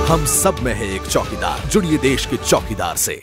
हम सब में है एक चौकीदार। जुड़िए देश के चौकीदार से।